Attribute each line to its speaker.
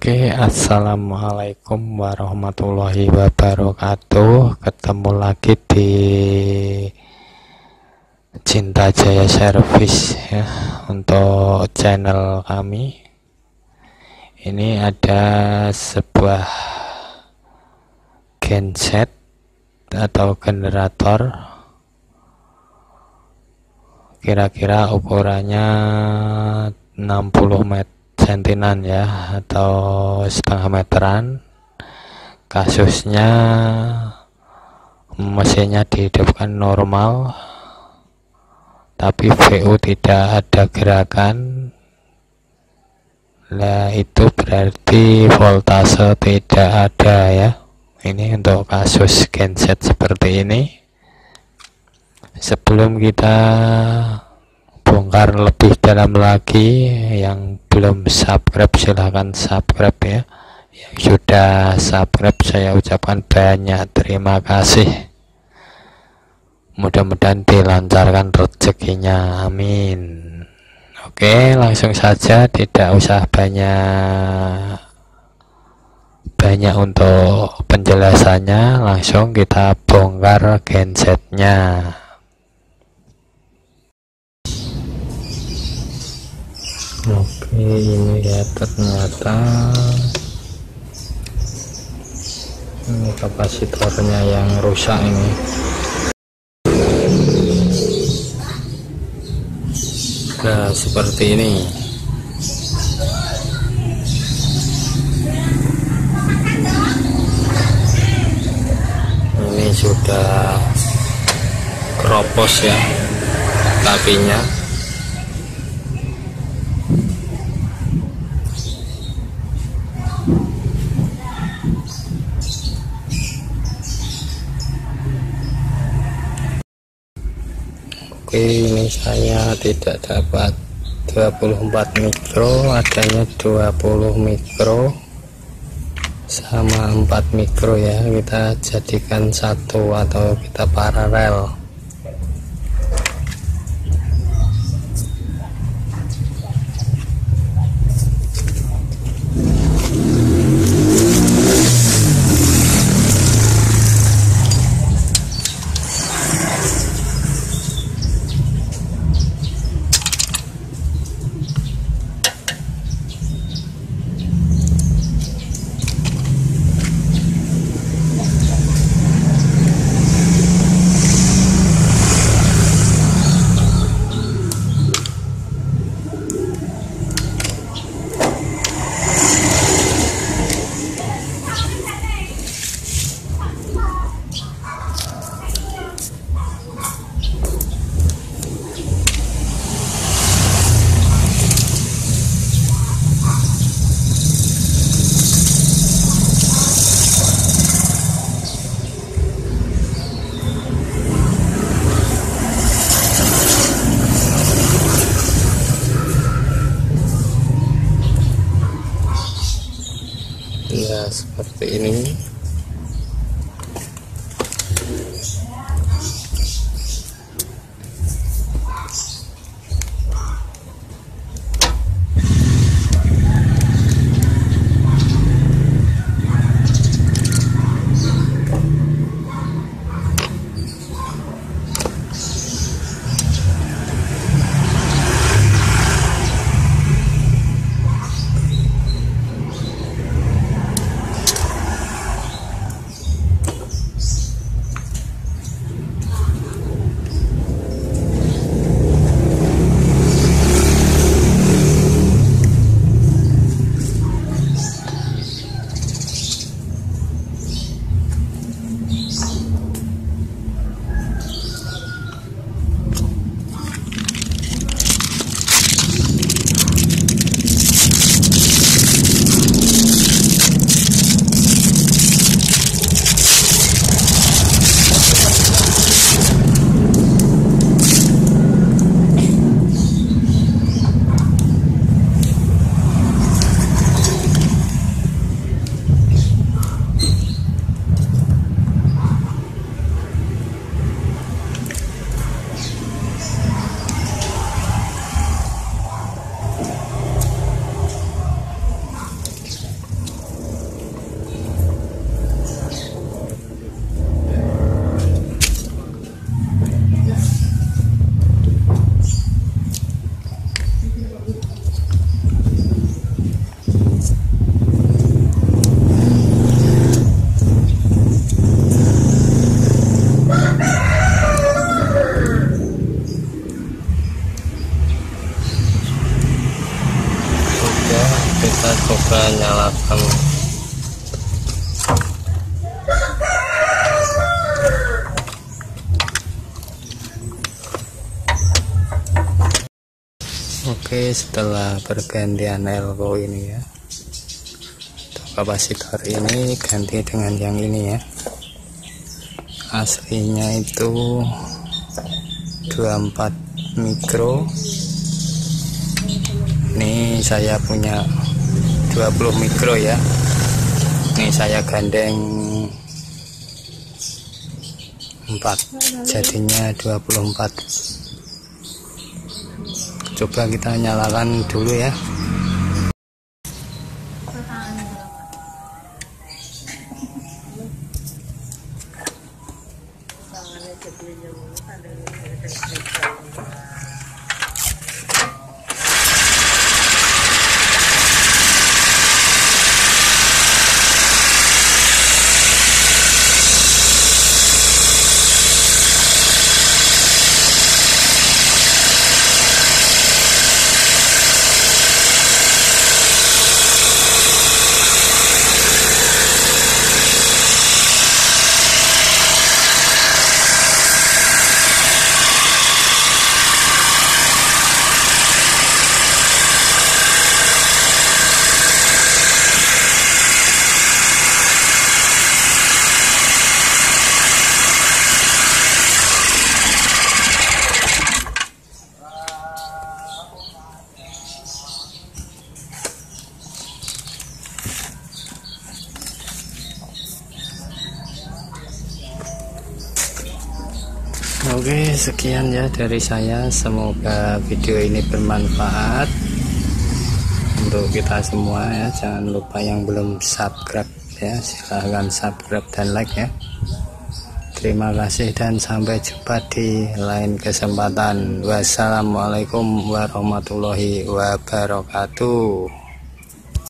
Speaker 1: Oke, assalamualaikum warahmatullahi wabarakatuh. Ketemu lagi di Cinta Jaya Service ya, untuk channel kami. Ini ada sebuah genset atau generator, kira-kira ukurannya 60 sentinan ya, atau setengah meteran. Kasusnya mesinnya dihidupkan normal, tapi VU tidak ada gerakan. Nah, itu berarti voltase tidak ada ya. Ini untuk kasus genset seperti ini. Sebelum kita bongkar lebih dalam lagi, yang belum subscribe silahkan subscribe ya. Yang sudah subscribe saya ucapkan banyak terima kasih. Mudah-mudahan dilancarkan rezekinya, amin. Oke, langsung saja, tidak usah banyak untuk penjelasannya, langsung kita bongkar gensetnya. Oke, ini ya, ternyata ini kapasitornya yang rusak ini. Nah, seperti ini. Ini sudah keropos ya tapinya. Oke, ini saya tidak dapat 24 mikro, adanya 20 mikro sama 4 mikro ya. Kita jadikan satu atau kita paralel. Ya, seperti ini. Oke, setelah pergantian elko ini ya, kapasitor ini ganti dengan yang ini ya. Aslinya itu 24 mikro, ini saya punya 20 mikro ya. Ini saya gandeng 4, jadinya 24. Coba kita nyalakan dulu ya. Oke, sekian ya dari saya, semoga video ini bermanfaat untuk kita semua ya. Jangan lupa yang belum subscribe ya, silahkan subscribe dan like ya. Terima kasih dan sampai jumpa di lain kesempatan. Wassalamualaikum warahmatullahi wabarakatuh.